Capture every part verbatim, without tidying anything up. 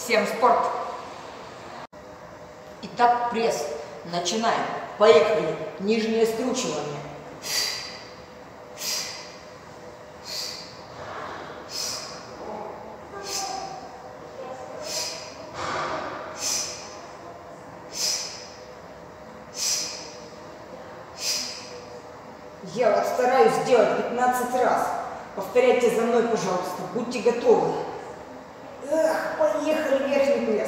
Всем спорт! Итак, пресс. Начинаем. Поехали. Нижнее скручивание. Я вот стараюсь сделать пятнадцать раз. Повторяйте за мной, пожалуйста. Будьте готовы. Эх, поехали, верхний пресс.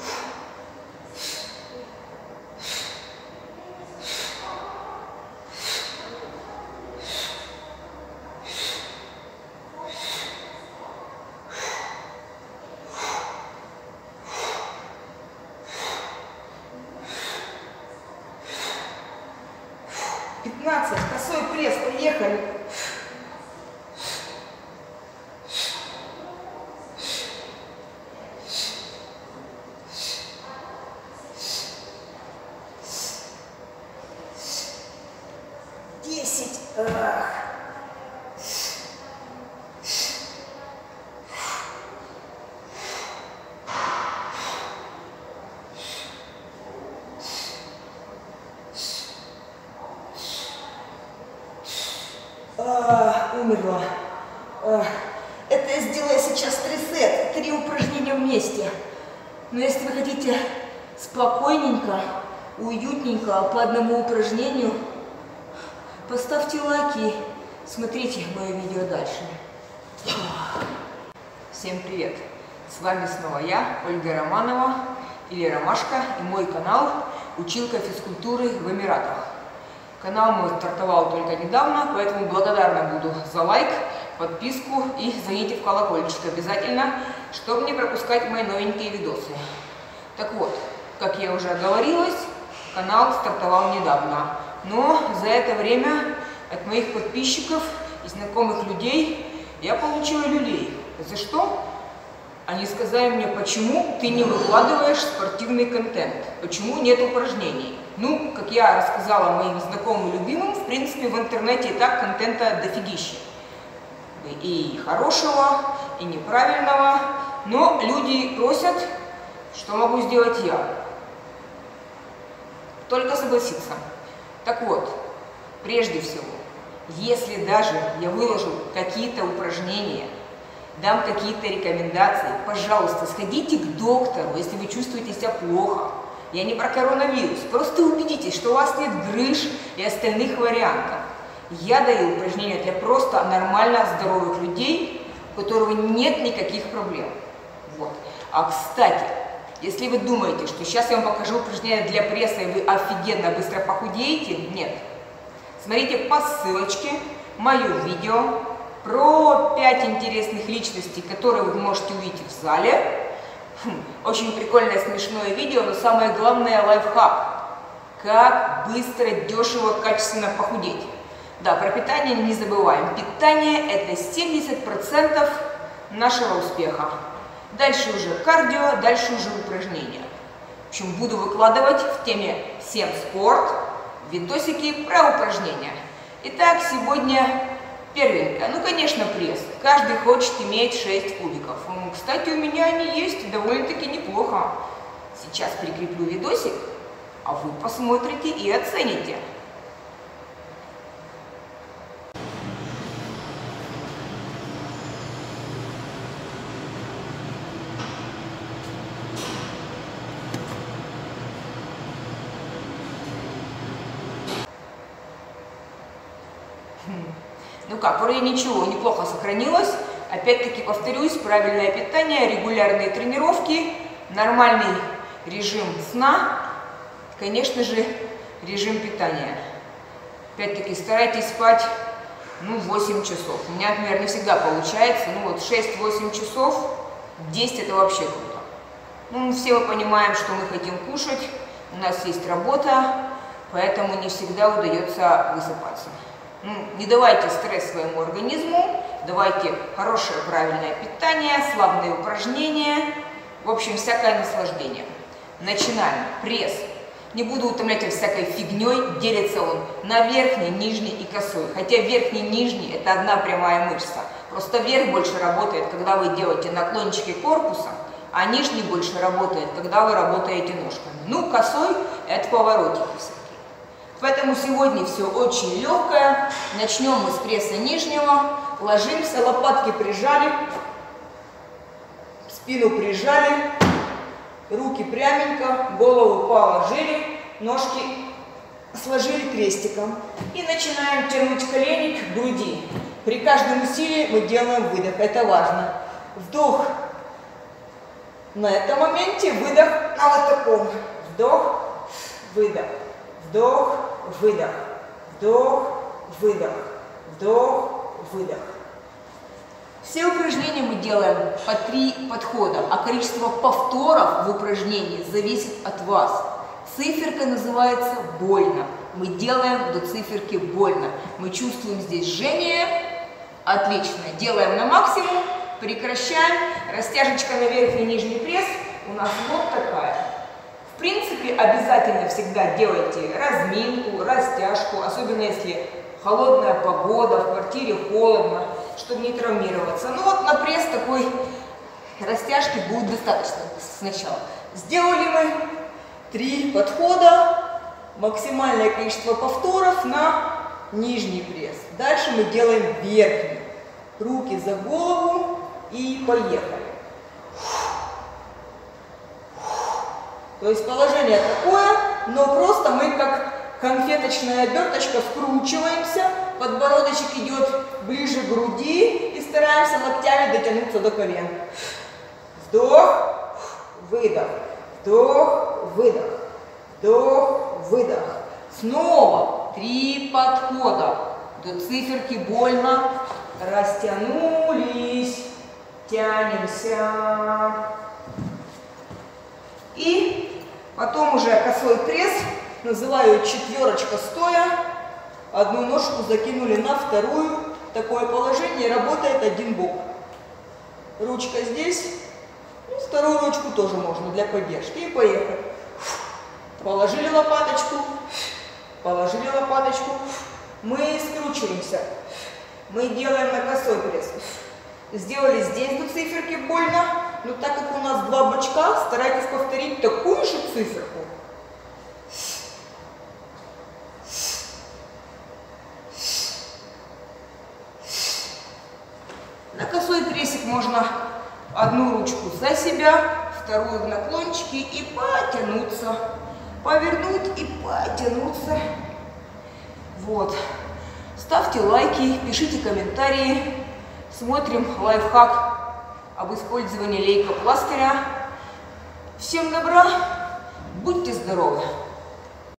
пятнадцать, косой пресс, поехали. десять. Ах. А, умерла. А, это я сделаю сейчас три сет, три упражнения вместе. Но если вы хотите спокойненько, уютненько, по одному упражнению, поставьте лайки, смотрите мое видео дальше. Всем привет! С вами снова я, Ольга Романова, или Ромашка, и мой канал «Училка физкультуры в Эмиратах». Канал мой стартовал только недавно, поэтому благодарна буду за лайк, подписку и звоните в колокольчик обязательно, чтобы не пропускать мои новенькие видосы. Так вот, как я уже оговорилась, канал стартовал недавно, но за это время от моих подписчиков и знакомых людей я получила люлей. За что? Они сказали мне, почему ты не выкладываешь спортивный контент, почему нет упражнений. Ну, как я рассказала моим знакомым и любимым, в принципе, в интернете и так контента дофигища. И хорошего, и неправильного, но люди просят, что могу сделать я. Только согласиться. Так вот, прежде всего, если даже я выложу какие-то упражнения, дам какие-то рекомендации, пожалуйста, сходите к доктору, если вы чувствуете себя плохо. Я не про коронавирус, просто убедитесь, что у вас нет грыж и остальных вариантов. Я даю упражнения для просто нормально здоровых людей, у которых нет никаких проблем. Вот. А кстати, если вы думаете, что сейчас я вам покажу упражнения для пресса и вы офигенно быстро похудеете, нет. Смотрите по ссылочке мое видео про пять интересных личностей, которые вы можете увидеть в зале. Хм, очень прикольное, смешное видео, но самое главное лайфхак. Как быстро, дешево, качественно похудеть. Да, про питание не забываем. Питание – это семьдесят процентов нашего успеха. Дальше уже кардио, дальше уже упражнения. В общем, буду выкладывать в теме «Всем спорт» видосики про упражнения. Итак, сегодня первенькое. Ну, конечно, пресс. Каждый хочет иметь шесть кубиков. Кстати, у меня они есть довольно-таки неплохо. Сейчас прикреплю видосик, а вы посмотрите и оцените. Ну как, вроде ничего, неплохо сохранилось. Опять-таки повторюсь, правильное питание, регулярные тренировки, нормальный режим сна, конечно же, режим питания. Опять-таки старайтесь спать, ну, восемь часов. У меня, например, не всегда получается, ну вот шесть-восемь часов, десять это вообще круто. Ну, все мы понимаем, что мы хотим кушать, у нас есть работа, поэтому не всегда удается высыпаться. Ну, не давайте стресс своему организму, давайте хорошее правильное питание, слабые упражнения, в общем, всякое наслаждение. Начинаем. Пресс. Не буду утомлять вас всякой фигней, делится он на верхний, нижний и косой. Хотя верхний и нижний – это одна прямая мышца. Просто верх больше работает, когда вы делаете наклончики корпуса, а нижний больше работает, когда вы работаете ножками. Ну, косой – это поворотики всякие. Поэтому сегодня все очень легкое. Начнем мы с пресса нижнего. Ложимся, лопатки прижали, спину прижали, руки пряменько, голову положили, ножки сложили крестиком. И начинаем тянуть колени к груди. При каждом усилии мы делаем выдох, это важно. Вдох на этом моменте, выдох на вот таком. Вдох, выдох, вдох, выдох, вдох, выдох, вдох, выдох. Все упражнения мы делаем по три подхода, а количество повторов в упражнении зависит от вас. Циферка называется больно. Мы делаем до циферки больно. Мы чувствуем здесь жжение. Отлично. Делаем на максимум. Прекращаем. Растяжечка на верхний и нижний пресс. У нас вот такая. В принципе, обязательно всегда делайте разминку, растяжку. Особенно если холодная погода, в квартире холодно, чтобы не травмироваться. Ну вот на пресс такой растяжки будет достаточно сначала. Сделали мы три подхода, максимальное количество повторов на нижний пресс. Дальше мы делаем верхний. Руки за голову и поехали. То есть положение такое, но просто мы как конфеточная оберточка вкручиваемся, подбородочек идет ближе к груди и стараемся локтями дотянуться до колен. Вдох, выдох, вдох, выдох, вдох, выдох. Снова три подхода. До циферки больно. Растянулись, тянемся. И потом уже косой пресс. Называю четверочка стоя. Одну ножку закинули на вторую. Такое положение, работает один бок. Ручка здесь. Ну, вторую ручку тоже можно для поддержки. И поехали. Положили лопаточку. Положили лопаточку. Мы скручиваемся. Мы делаем на косой пресс. Сделали здесь до циферки больно. Но так как у нас два бочка, старайтесь повторить такую же циферку. На косой прессик можно одну ручку за себя, вторую в наклончике и потянуться. Повернуть и потянуться. Вот. Ставьте лайки, пишите комментарии. Смотрим лайфхак об использовании лейкопластыря. Всем добра, будьте здоровы!